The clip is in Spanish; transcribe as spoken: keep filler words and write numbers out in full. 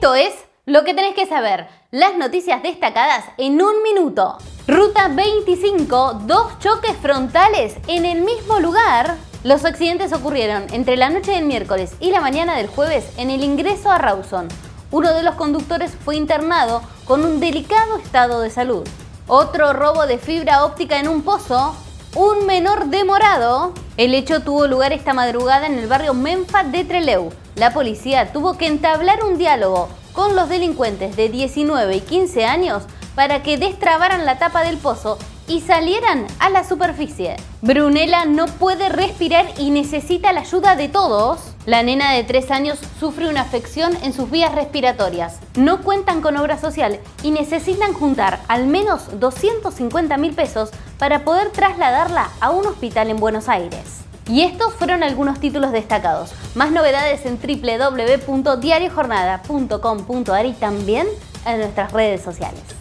Esto es lo que tenés que saber, las noticias destacadas en un minuto. Ruta veinticinco, dos choques frontales en el mismo lugar. Los accidentes ocurrieron entre la noche del miércoles y la mañana del jueves en el ingreso a Rawson. Uno de los conductores fue internado con un delicado estado de salud. Otro robo de fibra óptica en un pozo. Un menor demorado. El hecho tuvo lugar esta madrugada en el barrio Menfa de Trelew. La policía tuvo que entablar un diálogo con los delincuentes de diecinueve y quince años para que destrabaran la tapa del pozo y salieran a la superficie. Brunella no puede respirar y necesita la ayuda de todos. La nena de tres años sufre una afección en sus vías respiratorias. No cuentan con obra social y necesitan juntar al menos doscientos cincuenta mil pesos para poder trasladarla a un hospital en Buenos Aires. Y estos fueron algunos títulos destacados. Más novedades en doble u doble u doble u punto diario jornada punto com punto ar y también en nuestras redes sociales.